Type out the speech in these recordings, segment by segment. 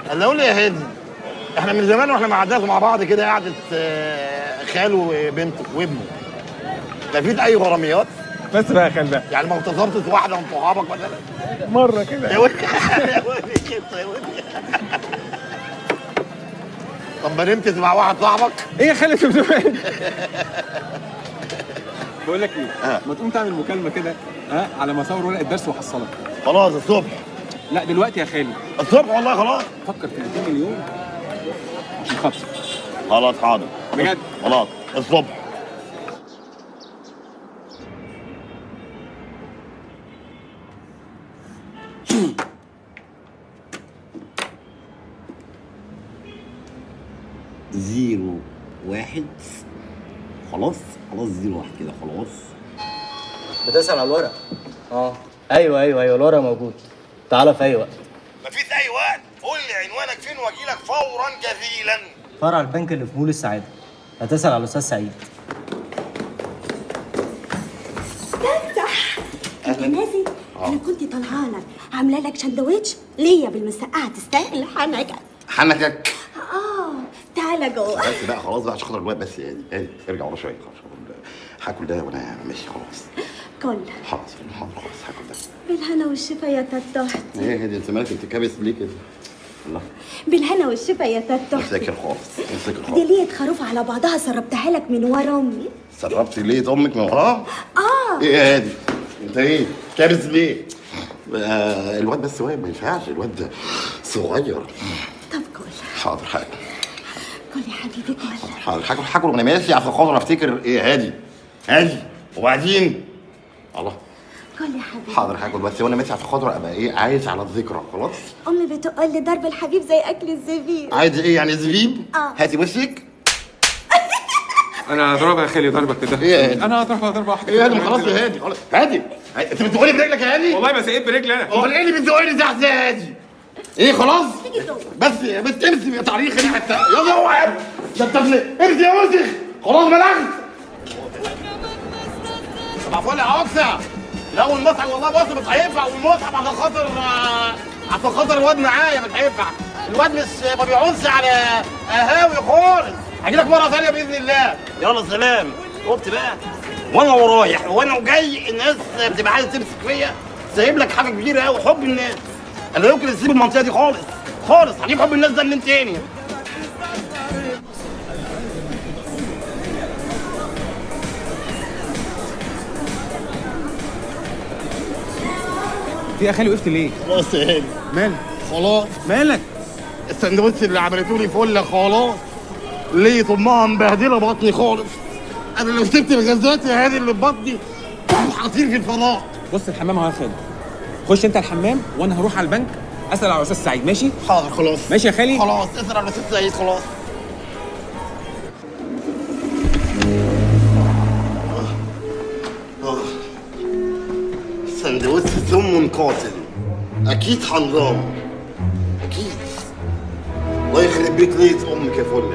اللي اقول لي يا هادي، احنا من زمان واحنا ما قعدناش مع بعض كده قعده خاله وبنته وابنه. مفيش اي غراميات؟ بس بقى يا خال بقى، يعني ما اغتصبتش واحده من صحابك مثلا؟ مره كده يا ولد يا ولد كده يا ولد. طب ما نمتش مع واحد صاحبك؟ ايه يا خالد انت بتقول ايه؟ بقول لك ايه؟ ما تقوم تعمل مكالمه كده على ما اصور ورق الدرس واحصلك. خلاص الصبح. لا دلوقتي يا خالد. الصبح والله خلاص. فكر في 2 مليون عشان خاطر. خلاص حاضر. بجد؟ خلاص الصبح. زيرو واحد. خلاص 0-1 كده خلاص. بتسأل على الورق؟ ايوه الورق موجود. تعالى في اي وقت. مفيش اي وقت، قول لي عنوانك فين واجيلك فورا جزيلا. فرع البنك اللي في مول السعاده. هتسأل على الاستاذ سعيد. افتح. انت نازل؟ انا كنت طالعه لك عامله لك سندوتش ليا بالمسقعه تستاهل حنكك. تعالى جوه. بس بقى خلاص بقى عشان خاطر الواد بس يعني ارجع ورا شويه خلاص. هاكل ده وانا ماشي خلاص. كل حاضر خلاص هاكل ده. بالهنا والشفا يا تتحت. ايه هدي انت مالك بتتكبس ليه كده؟ الله. بالهنا والشفا يا تتحت. مساكر خالص مساكر خالص. دي ليه خروف على بعضها سربتها لك من ورا امي. سربت ليه امك من وراها؟ ايه يا هادي؟ انت ايه؟ كابس ليه؟ الواد بس واقف ما ينفعش، الواد صغير. طب كل. حاضر حاجه. كل يا حبيبي كل. حاضر هاكل وانا ماشي عشان خاطر افتكر ايه هادي وبعدين الله. كل يا حبيبي. حاضر هاكل بس وانا ماشي عشان خاطر ابقى ايه عايش على الذكرى خلاص. امي بتقول لي ضرب الحبيب زي اكل الزبيب. عايز ايه يعني زبيب؟ هاتي وشك. انا هضربها يا خالي ضربك كده. ايه يا هادي؟ انا هضربها ضربه واحده. ايه هادي خلاص يا هادي خلاص. هادي انت بتزقني برجلك يا هادي؟ والله ما سقيت برجلي انا. امال ايه اللي بتزقني تحت يا هادي؟ ايه خلاص؟ بس امسك يا تاريخ اللي حتى يلا اوعى يا ده انت امسك يا وسخ خلاص بلغت. صباح الفل يا عكسه. لا والمصحف والله بص مش هينفع والمصحف عشان خاطر الواد معايا مش هينفع. الواد مش ما بيعونش على قهاوي خالص. هجي لك مره ثانيه باذن الله. يلا سلام. شفت بقى وانا ورايح وانا جاي الناس بتبقى عايزه تمسك فيا. سايب لك حاجه كبيره قوي حب الناس. انا لا يمكن اسيب المنطقه دي خالص هجيب حب الناس ده منين تاني. يا خالي وقفت ليه؟ خلاص يا هادي. مالك؟ خلاص مالك؟ السندوتش اللي عملته لي فله خلاص. ليه طمها مبهدله بطني خالص. انا لو سبت الغازات يا هادي اللي في بطني هطير في الفضاء. بص الحمام اهو يا خالي. خش انت الحمام وانا هروح على البنك اسال على الاستاذ سعيد. ماشي؟ حاضر خلاص. ماشي يا خالي؟ خلاص اسال على الاستاذ سعيد خلاص. سندوتش سم قاتل اكيد حنظام اكيد. الله يخرب بيت ليله امك يا فله.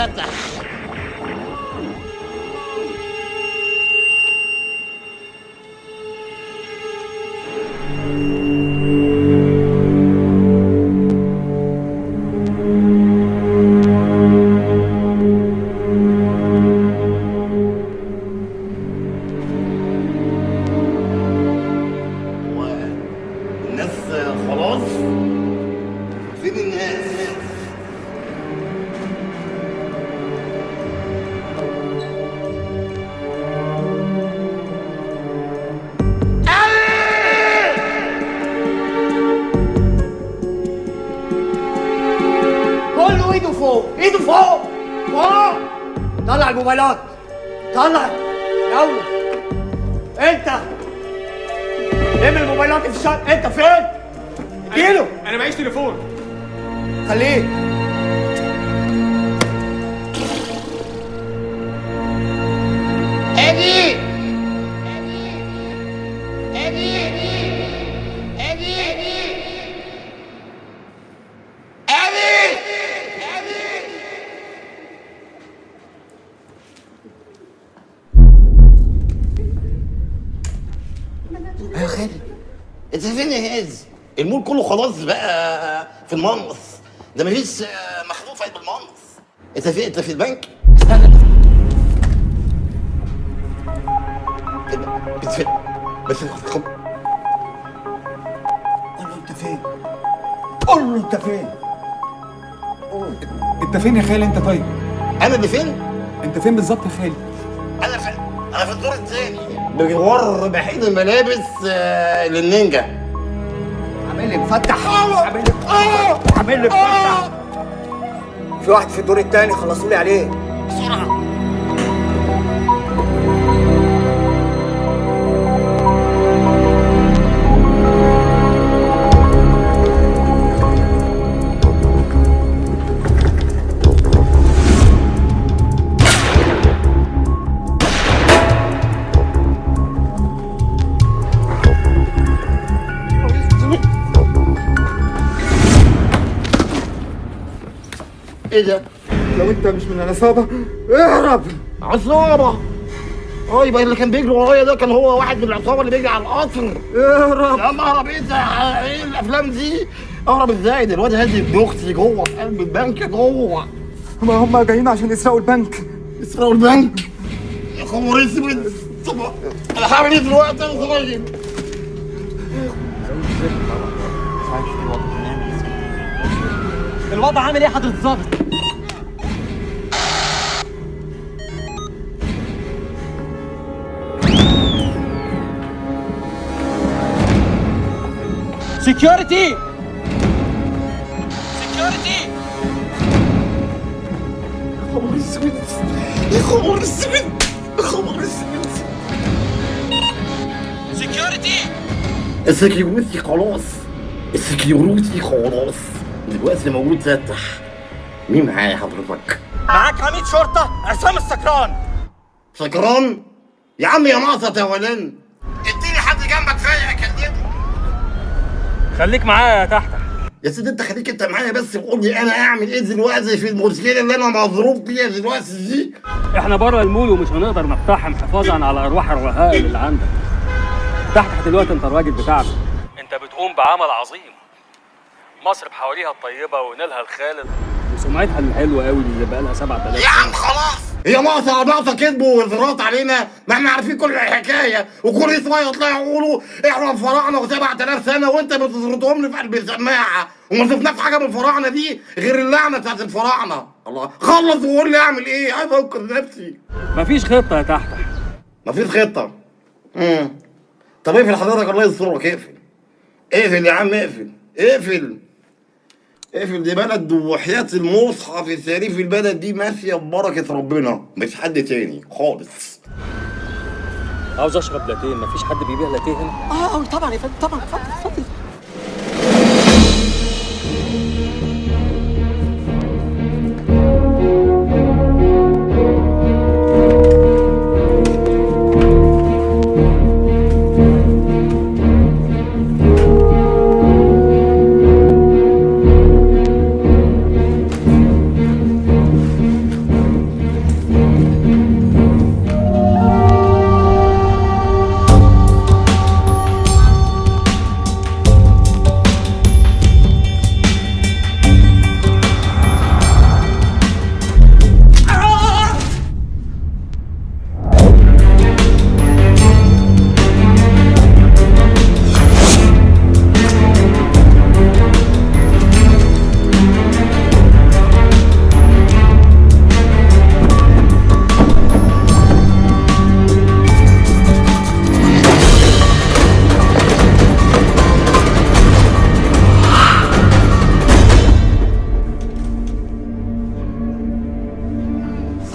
فتح. الناس خلاص؟ فين الناس؟ كله ايده فوق، ايده فوق فوق. طلع الموبايلات، طلع يلا. انت لم الموبايلات في الشنطه. انت فين؟ اديله. انا معيش تليفون. خليه. ادي يا خالد، انت فين يا هاز؟ المول كله خلاص بقى في المنص، ده مفيش مخلوق قلب المنص. انت فين؟ انت في البنك؟ استنى، انت فين؟ بس قول له انت فين؟ قول له انت فين؟ انت فين يا خالي انت؟ طيب انا اللي فين؟ انت فين بالظبط يا خالي؟ انا في الدور الثاني بجوار بحيد الملابس للنينجا. عامل لي مفتح، عامل لي مفتح. في واحد في الدور الثاني، خلصوا لي عليه بسرعه. ايه ده؟ لو انت مش من العصابه اهرب. عصابة؟ يبقى اللي كان بيجري ورايا ده كان هو واحد من العصابة اللي بيجري على القطر. اهرب. يا عم اهرب ايه ده؟ ايه الافلام دي؟ اهرب ازاي؟ ده الواد هادي ابن اختي جوه في قلب البنك جوه. ما هم جايين عشان يسرقوا البنك. يسرقوا البنك؟ يا خبر اسود. طب انا هعمل ايه دلوقتي يا صغير؟ الوضع عامل ايه يا حضرة الظابط؟ سكيورتي! سكيورتي! يا خبر اسود، يا خبر اسود، يا خبر اسود. سكيورتي! السكيورتي خلاص، السكيورتي خلاص دلوقتي موجود فتح. مين معايا حضرتك؟ معاك عميد شرطه عصام السكران. سكران؟ يا عم يا ناقصة يا ولان، اديني حد جنبك فيا اكلمه. خليك معايا يا تحت. يا سيدي انت خليك انت معايا بس وقول لي انا اعمل ايه دلوقتي في المشكله اللي انا مضروب فيها دلوقتي دي. احنا بره المول ومش هنقدر نقتحم حفاظا على ارواح الرهائن اللي عندك. تحت دلوقتي انت الراجل بتاعنا. انت بتقوم بعمل عظيم. مصر بحواريها الطيبه ونيلها الخالد وسمعتها الحلوه قوي اللي بقى لها 7000 يا عم خلاص، هي ناقصه كذب وإثارات علينا، ما احنا عارفين كل الحكايه، وكل شويه يطلعوا يقولوا احنا الفراعنه و7000 سنه وانت بتزردهم لي في قلب السماعه، وما شفناش حاجه من الفراعنه دي غير اللعنه بتاعت الفراعنه. الله، خلص وقول لي اعمل ايه؟ عايز انقذ نفسي. مفيش خطه يا تحت. مفيش خطه. طب اقفل حضرتك الله يسترك، اقفل يا عم، اقفل دي بلد وحياة المصحف الشريف، البلد دي ماشية ببركة ربنا، مش حد تاني خالص. عاوز اشرب لاتيه، مفيش حد بيبيع لاتيه هنا؟ طبعا يا فندم، طبعا. اتفضل.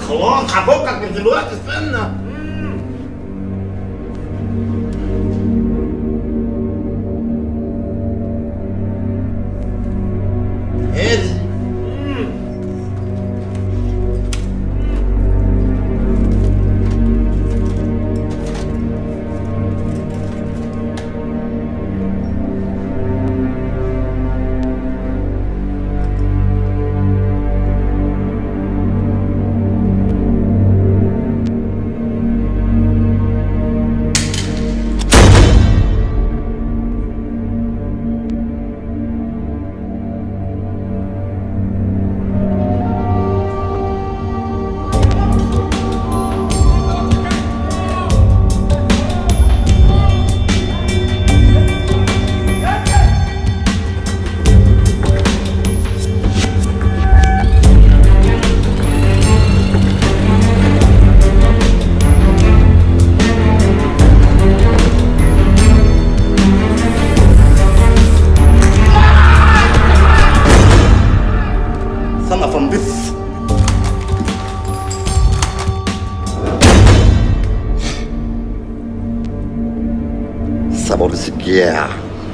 خلاص هفكك من دلوقتي، استنى. هادي. sabor sequer.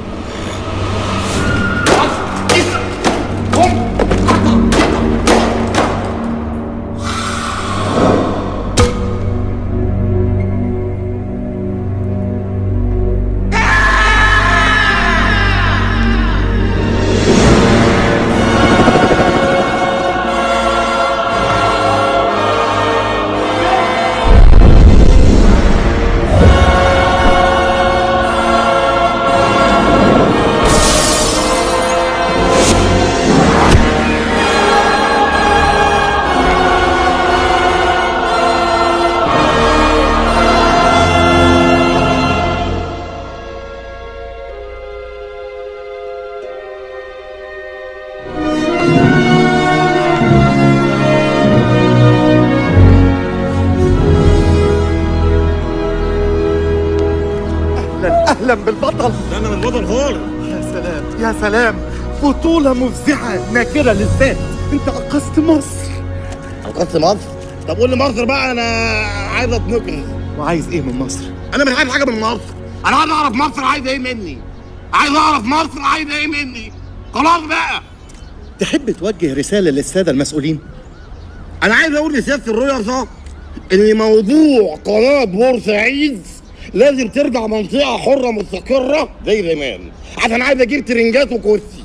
اهلا بالبطل. ده انا من البطل خالص. يا سلام يا سلام، بطولة مفزعة ناكرة للذات. انت انقذت مصر. انقذت مصر؟ طب قول لي مصر بقى، انا عايز اتنقل. وعايز ايه من مصر؟ انا مش عايز حاجة من مصر، انا عايز اعرف مصر عايزة ايه مني. عايز اعرف مصر عايزة ايه مني. خلاص بقى. تحب توجه رسالة للسادة المسؤولين؟ انا عايز اقول لسيادة الرؤساء ان موضوع قناة بورسعيد لازم ترجع منطقة حرة مستقرة زي زمان، عشان عايز اجيب ترنجات وكرسي.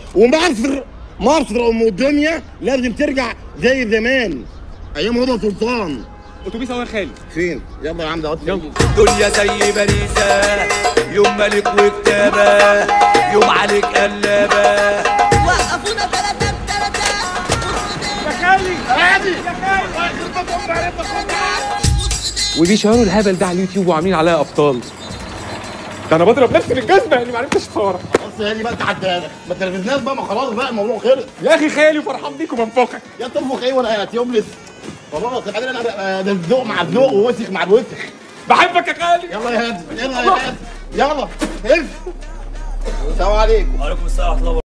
مصر ام الدنيا لازم ترجع زي زمان ايام هدى سلطان. اتوبيس اول خالي فين؟ يلا يا عم ده يلا. الدنيا زي باريسة، يوم ملك وكتابة، يوم عليك قلابة. وقفونا تلاتة بتلاتة. يا خالي هادي يا خالي. وبيشهروا الهبل ده على اليوتيوب وعاملين عليها ابطال. ده انا بضرب نفسي بالجزمه يعني ما عرفتش اتفرج. بص يا هادي بقى، انت ما تلفزناش بقى، ما خلاص بقى الموضوع خلص. يا اخي خالي وفرحان بيك وبنفخك. يا تنفخ ايه ولا يوملس؟ خلاص بعدين انا ده الذوق مع الذوق ووسخ مع الوسخ. بحبك يا خالي. يلا يا هادي يلا يا هادي يلا الف. السلام عليكم. وعليكم السلام ورحمة الله.